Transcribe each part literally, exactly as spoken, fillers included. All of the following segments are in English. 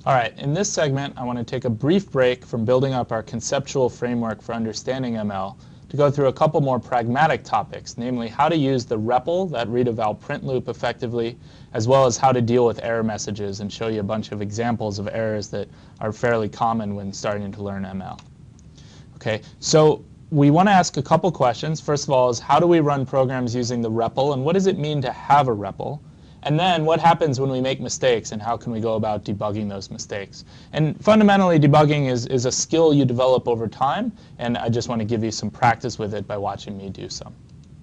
All right, in this segment, I want to take a brief break from building up our conceptual framework for understanding M L to go through a couple more pragmatic topics, namely how to use the R E P L, that read-eval print loop, effectively, as well as how to deal with error messages and show you a bunch of examples of errors that are fairly common when starting to learn M L. Okay, so we want to ask a couple questions. First of all is how do we run programs using the R E P L, and what does it mean to have a R E P L? And then what happens when we make mistakes, and how can we go about debugging those mistakes? And fundamentally, debugging is, is a skill you develop over time, and I just want to give you some practice with it by watching me do some.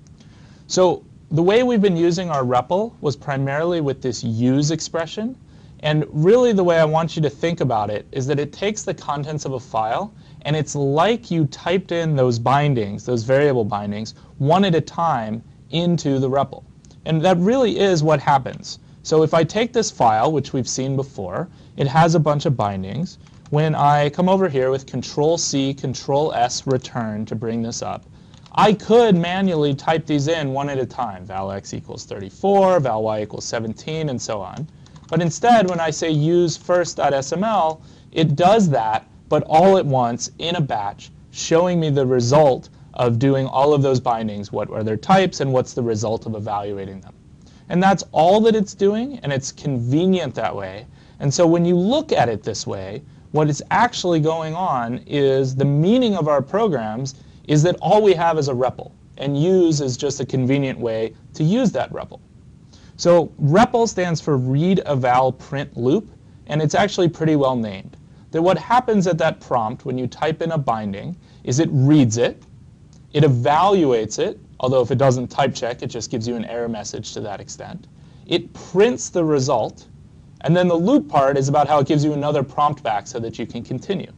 So the way we've been using our R E P L was primarily with this use expression. And really the way I want you to think about it is that it takes the contents of a file, and it's like you typed in those bindings, those variable bindings, one at a time into the R E P L. And that really is what happens. So if I take this file, which we've seen before, it has a bunch of bindings. When I come over here with control C, control S, return to bring this up, I could manually type these in one at a time. Val x equals thirty-four, val y equals seventeen, and so on. But instead, when I say use first.sml, it does that, but all at once in a batch, showing me the result of doing all of those bindings, what are their types, and what's the result of evaluating them. And that's all that it's doing, and it's convenient that way. And so when you look at it this way, what is actually going on is the meaning of our programs is that all we have is a R E P L, and use is just a convenient way to use that R E P L. So R E P L stands for read eval print loop, and it's actually pretty well named. That what happens at that prompt when you type in a binding is it reads it, it evaluates it, although if it doesn't type check, it just gives you an error message to that extent. It prints the result, and then the loop part is about how it gives you another prompt back so that you can continue.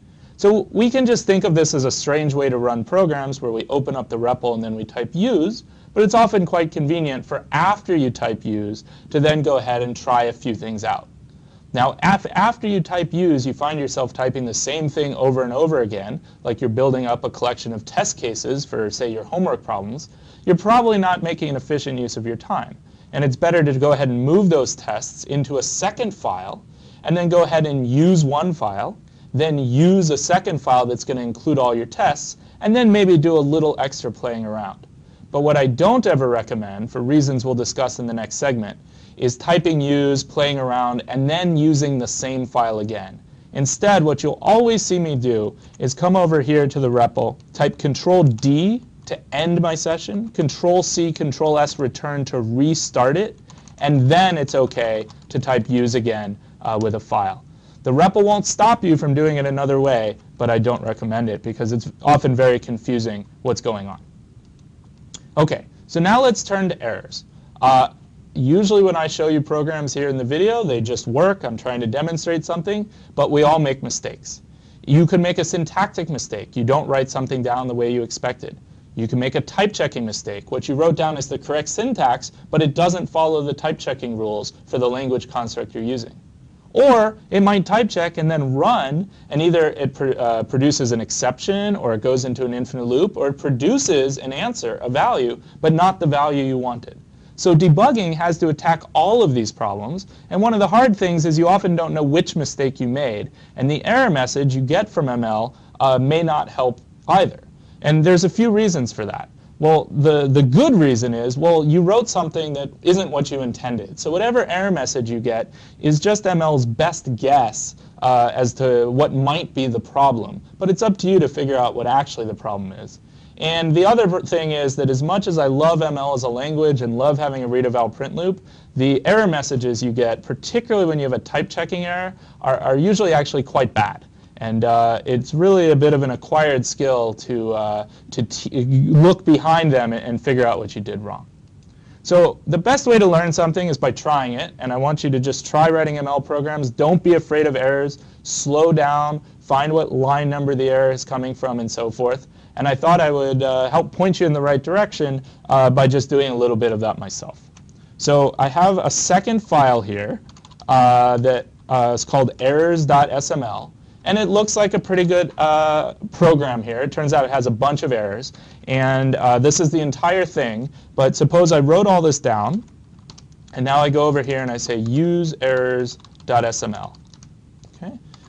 So we can just think of this as a strange way to run programs where we open up the R E P L and then we type use, but it's often quite convenient for after you type use to then go ahead and try a few things out. Now, af after you type use, you find yourself typing the same thing over and over again, like you're building up a collection of test cases for, say, your homework problems. You're probably not making an efficient use of your time. And it's better to go ahead and move those tests into a second file, and then go ahead and use one file, then use a second file that's going to include all your tests, and then maybe do a little extra playing around. But what I don't ever recommend, for reasons we'll discuss in the next segment, is typing use, playing around, and then using the same file again. Instead, what you'll always see me do is come over here to the R E P L, type control D to end my session, control C, control S, return to restart it, and then it's OK to type use again uh, with a file. The R E P L won't stop you from doing it another way, but I don't recommend it because it's often very confusing what's going on. OK, so now let's turn to errors. Uh, Usually when I show you programs here in the video, they just work. I'm trying to demonstrate something, but we all make mistakes. You can make a syntactic mistake. You don't write something down the way you expected. You can make a type checking mistake. What you wrote down is the correct syntax, but it doesn't follow the type checking rules for the language construct you're using. Or it might type check and then run, and either it pr uh, produces an exception, or it goes into an infinite loop, or it produces an answer, a value, but not the value you wanted. So debugging has to attack all of these problems, and one of the hard things is you often don't know which mistake you made, and the error message you get from M L uh, may not help either. And there's a few reasons for that. Well, the, the good reason is, well, you wrote something that isn't what you intended. So whatever error message you get is just M L's best guess uh, as to what might be the problem. But it's up to you to figure out what actually the problem is. And the other thing is that as much as I love M L as a language and love having a read eval print loop, the error messages you get, particularly when you have a type checking error, are, are usually actually quite bad. And uh, it's really a bit of an acquired skill to, uh, to t look behind them and figure out what you did wrong. So the best way to learn something is by trying it, and I want you to just try writing M L programs. Don't be afraid of errors. Slow down, find what line number the error is coming from, and so forth. And I thought I would uh, help point you in the right direction uh, by just doing a little bit of that myself. So I have a second file here uh, that uh, is called errors dot S M L. And it looks like a pretty good uh, program here. It turns out it has a bunch of errors. And uh, this is the entire thing. But suppose I wrote all this down. And now I go over here and I say use errors dot S M L.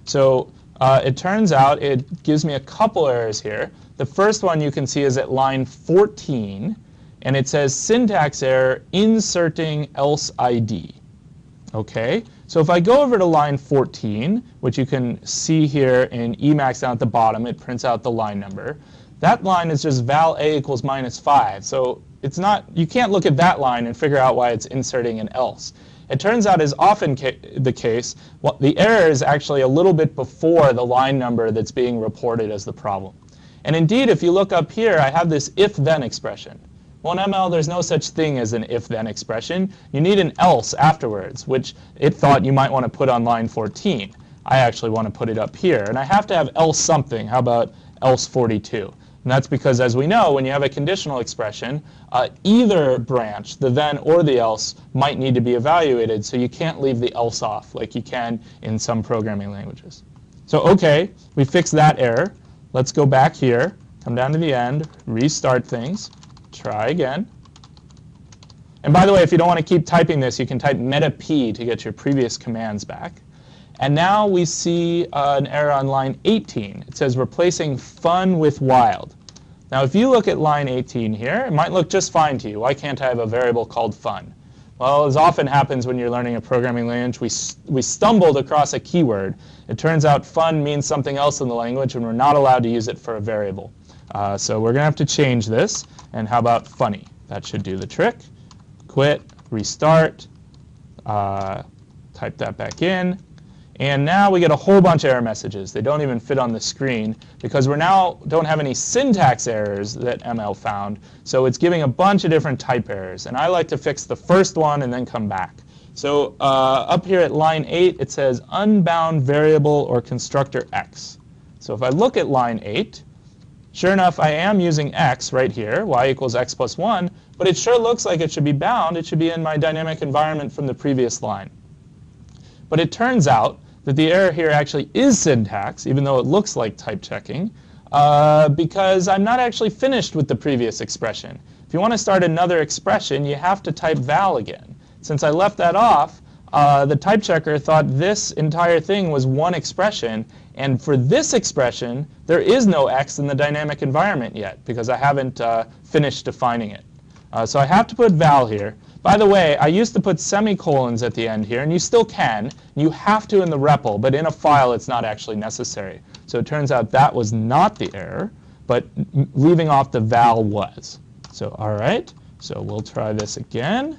So uh, it turns out it gives me a couple errors here. The first one you can see is at line fourteen, and it says syntax error inserting else I D. Okay, so if I go over to line fourteen, which you can see here in Emacs down at the bottom, it prints out the line number. That line is just val a equals minus five. So it's not, you can't look at that line and figure out why it's inserting an else. It turns out, as often ca the case, well, the error is actually a little bit before the line number that's being reported as the problem. And indeed, if you look up here, I have this if-then expression. Well, in M L, there's no such thing as an if-then expression. You need an else afterwards, which it thought you might want to put on line fourteen. I actually want to put it up here. And I have to have else something. How about else forty-two? And that's because, as we know, when you have a conditional expression, uh, either branch, the then or the else, might need to be evaluated. So you can't leave the else off like you can in some programming languages. So OK, we fixed that error. Let's go back here, come down to the end, restart things. Try again. And by the way, if you don't want to keep typing this, you can type meta p to get your previous commands back. And now we see uh, an error on line eighteen. It says replacing fun with wild. Now, if you look at line eighteen here, it might look just fine to you. Why can't I have a variable called fun? Well, as often happens when you're learning a programming language, we, we stumbled across a keyword. It turns out fun means something else in the language, and we're not allowed to use it for a variable. Uh, so we're going to have to change this. And how about funny? That should do the trick. Quit, restart, uh, type that back in. And now we get a whole bunch of error messages. They don't even fit on the screen because we now don't have any syntax errors that M L found. So it's giving a bunch of different type errors. And I like to fix the first one and then come back. So uh, up here at line eight, it says unbound variable or constructor x. So if I look at line eight, sure enough, I am using x right here, y equals x plus one, but it sure looks like it should be bound. It should be in my dynamic environment from the previous line. But it turns out that the error here actually is syntax, even though it looks like type checking, uh, because I'm not actually finished with the previous expression. If you want to start another expression, you have to type val again. Since I left that off, uh, the type checker thought this entire thing was one expression. And for this expression, there is no x in the dynamic environment yet, because I haven't uh, finished defining it. Uh, so I have to put val here. By the way, I used to put semicolons at the end here, and you still can. You have to in the R E P L, but in a file it's not actually necessary. So it turns out that was not the error, but leaving off the val was. So all right, so we'll try this again.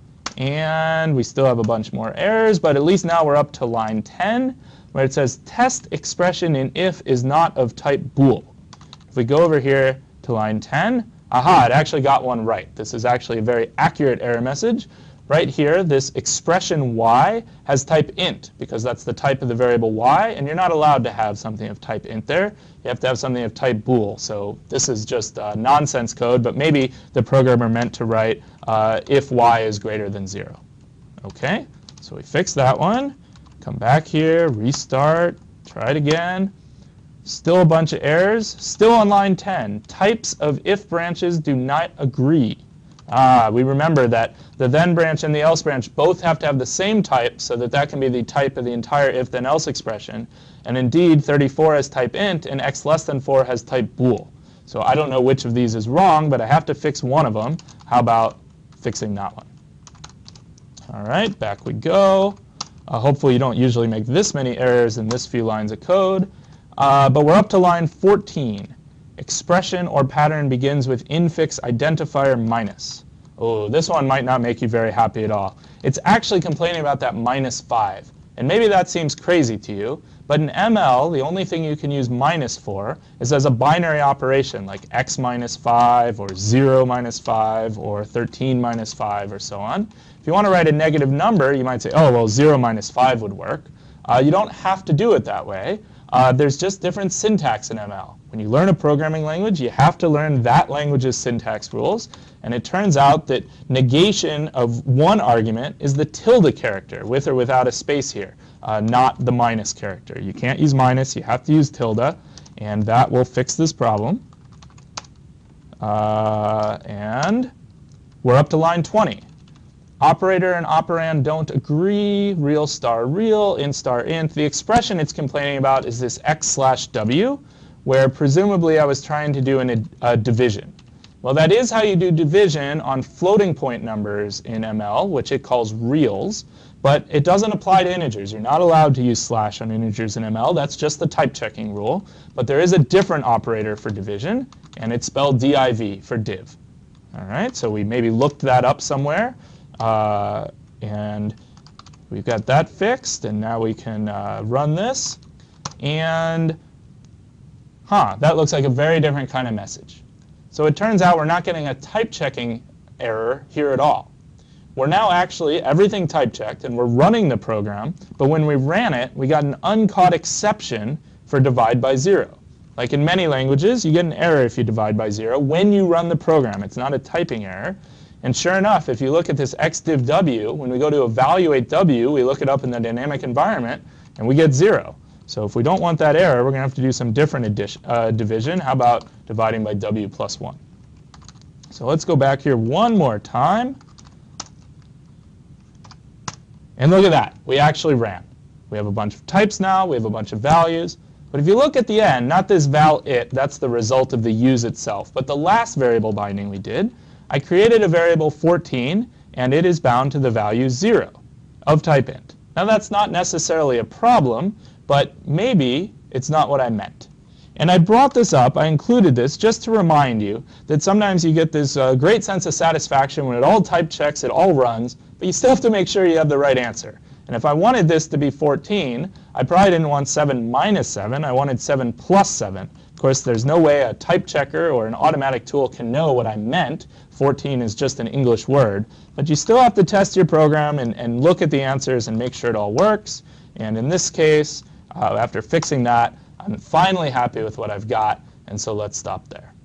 And we still have a bunch more errors, but at least now we're up to line ten, where it says test expression in if is not of type bool. If we go over here to line ten, aha, it actually got one right. This is actually a very accurate error message. Right here, this expression y has type int, because that's the type of the variable y, and you're not allowed to have something of type int there. You have to have something of type bool. So this is just uh, nonsense code, but maybe the programmer meant to write uh, if y is greater than zero. OK, so we fixed that one. Come back here, restart, try it again. Still a bunch of errors. Still on line ten, types of if branches do not agree. Ah, we remember that the then branch and the else branch both have to have the same type, so that that can be the type of the entire if then else expression. And indeed, thirty-four has type int, and x less than four has type bool. So I don't know which of these is wrong, but I have to fix one of them. How about fixing that one? All right, back we go. Uh, hopefully you don't usually make this many errors in this few lines of code. Uh, but we're up to line fourteen. Expression or pattern begins with infix identifier minus. Oh, this one might not make you very happy at all. It's actually complaining about that minus five. And maybe that seems crazy to you, but in M L, the only thing you can use minus for is as a binary operation, like x minus five, or zero minus five, or thirteen minus five, or so on. If you want to write a negative number, you might say, oh, well, zero minus five would work. Uh, you don't have to do it that way. Uh, there's just different syntax in M L. When you learn a programming language, you have to learn that language's syntax rules. And it turns out that negation of one argument is the tilde character, with or without a space here, uh, not the minus character. You can't use minus. You have to use tilde. And that will fix this problem. Uh, and we're up to line twenty. Operator and operand don't agree. Real star real, int star int. The expression it's complaining about is this x slash w, where presumably I was trying to do an, a division. Well, that is how you do division on floating point numbers in M L, which it calls reals, but it doesn't apply to integers. You're not allowed to use slash on integers in M L. That's just the type checking rule. But there is a different operator for division, and it's spelled div for div. All right, so we maybe looked that up somewhere, uh, and we've got that fixed, and now we can uh, run this, and huh, that looks like a very different kind of message. So it turns out we're not getting a type checking error here at all. We're now actually everything type checked, and we're running the program, but when we ran it, we got an uncaught exception for divide by zero. Like in many languages, you get an error if you divide by zero when you run the program. It's not a typing error. And sure enough, if you look at this xdiv w, when we go to evaluate w, we look it up in the dynamic environment, and we get zero. So if we don't want that error, we're going to have to do some different addition, uh, division. How about dividing by w plus one? So let's go back here one more time. And look at that. We actually ran. We have a bunch of types now. We have a bunch of values. But if you look at the end, not this val it, that's the result of the use itself, but the last variable binding we did, I created a variable fourteen, and it is bound to the value zero of type int. Now that's not necessarily a problem, but maybe it's not what I meant. And I brought this up, I included this just to remind you that sometimes you get this uh, great sense of satisfaction when it all type checks, it all runs, but you still have to make sure you have the right answer. And if I wanted this to be fourteen, I probably didn't want seven minus seven, I wanted seven plus seven. Of course, there's no way a type checker or an automatic tool can know what I meant. fourteen is just an English word. But you still have to test your program and, and look at the answers and make sure it all works. And in this case, uh, after fixing that, I'm finally happy with what I've got, and so let's stop there.